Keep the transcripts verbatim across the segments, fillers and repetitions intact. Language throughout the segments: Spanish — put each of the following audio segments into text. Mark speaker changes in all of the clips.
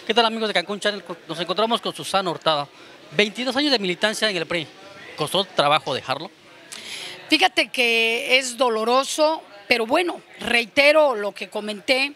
Speaker 1: ¿Qué tal, amigos de Cancún Channel? Nos encontramos con Susana Hurtado. veintidós años de militancia en el P R I. ¿Costó trabajo dejarlo?
Speaker 2: Fíjate que es doloroso, pero bueno, reitero lo que comenté,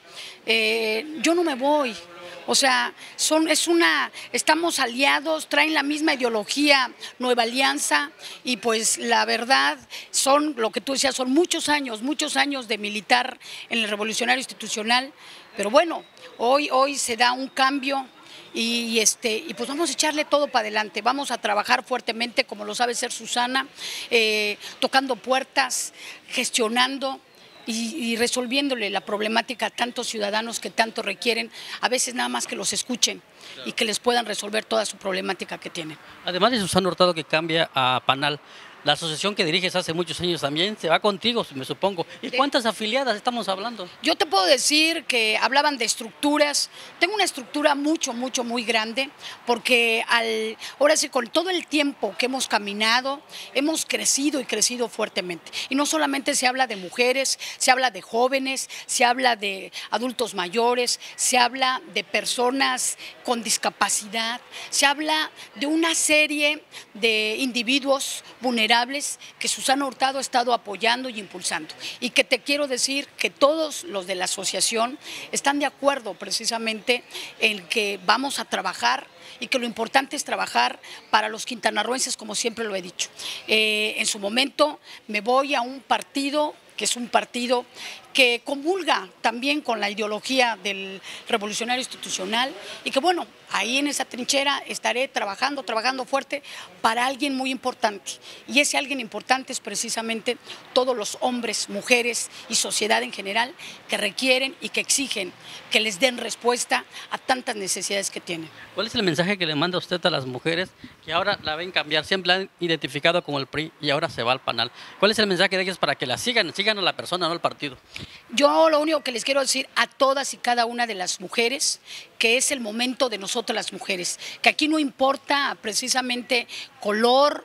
Speaker 2: eh, yo no me voy. O sea, son, es una, estamos aliados, traen la misma ideología, Nueva Alianza, y pues la verdad son, lo que tú decías, son muchos años, muchos años de militar en el Revolucionario Institucional, pero bueno, hoy, hoy se da un cambio. Y, este, y pues vamos a echarle todo para adelante, vamos a trabajar fuertemente, como lo sabe ser Susana, eh, tocando puertas, gestionando y, y resolviéndole la problemática a tantos ciudadanos que tanto requieren, a veces nada más que los escuchen y que les puedan resolver toda su problemática que tienen.
Speaker 1: Además de Susana Hurtado, que cambia a Panal, la asociación que diriges hace muchos años también se va contigo, me supongo. ¿Y cuántas afiliadas estamos hablando?
Speaker 2: Yo te puedo decir que hablaban de estructuras. Tengo una estructura mucho, mucho, muy grande, porque al, ahora sí, con todo el tiempo que hemos caminado, hemos crecido y crecido fuertemente. Y no solamente se habla de mujeres, se habla de jóvenes, se habla de adultos mayores, se habla de personas con discapacidad, se habla de una serie de individuos vulnerables que Susana Hurtado ha estado apoyando y impulsando, y que te quiero decir que todos los de la asociación están de acuerdo precisamente en que vamos a trabajar y que lo importante es trabajar para los quintanarroenses, como siempre lo he dicho. Eh, en su momento me voy a un partido que es un partido que comulga también con la ideología del Revolucionario Institucional, y que bueno, ahí en esa trinchera estaré trabajando, trabajando fuerte para alguien muy importante, y ese alguien importante es precisamente todos los hombres, mujeres y sociedad en general que requieren y que exigen que les den respuesta a tantas necesidades que tienen.
Speaker 1: ¿Cuál es el mensaje que le manda usted a las mujeres que ahora la ven cambiar? Siempre la han identificado como el P R I y ahora se va al Panal. ¿Cuál es el mensaje de ellos para que la sigan, sigan a la persona, no al partido?
Speaker 2: Yo lo único que les quiero decir a todas y cada una de las mujeres, que es el momento de nosotras las mujeres, que aquí no importa precisamente color,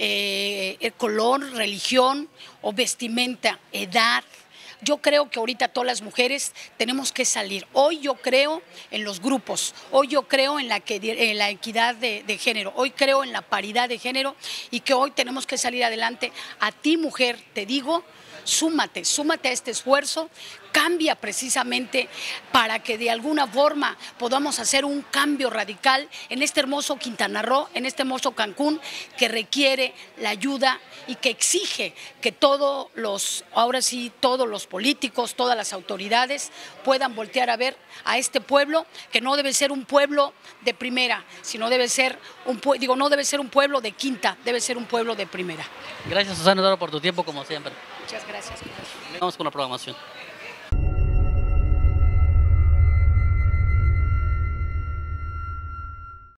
Speaker 2: eh, color, religión o vestimenta, edad. Yo creo que ahorita todas las mujeres tenemos que salir. Hoy yo creo en los grupos, hoy yo creo en la, que, en la equidad de, de género, hoy creo en la paridad de género, y que hoy tenemos que salir adelante. A ti, mujer, te digo, súmate, súmate a este esfuerzo, cambia precisamente para que de alguna forma podamos hacer un cambio radical en este hermoso Quintana Roo, en este hermoso Cancún, que requiere la ayuda y que exige que todos los, ahora sí, todos los políticos, todas las autoridades puedan voltear a ver a este pueblo, que no debe ser un pueblo de primera, sino debe ser un, digo, no debe ser un pueblo de quinta, debe ser un pueblo de primera.
Speaker 1: Gracias, Susana Hurtado, por tu tiempo, como siempre.
Speaker 2: Muchas gracias.
Speaker 1: Vamos con la programación.